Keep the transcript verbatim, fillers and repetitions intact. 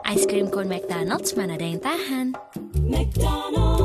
Ice cream cone McDonald's, mana ada yang tahan. McDonald's.